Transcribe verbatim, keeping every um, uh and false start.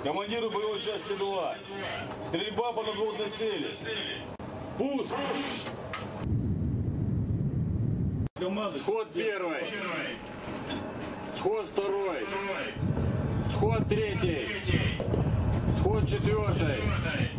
Командиру боевой части два. Стрельба по надводной цели. Пуск. Сход первый. Сход второй. Сход третий. Сход четвертый.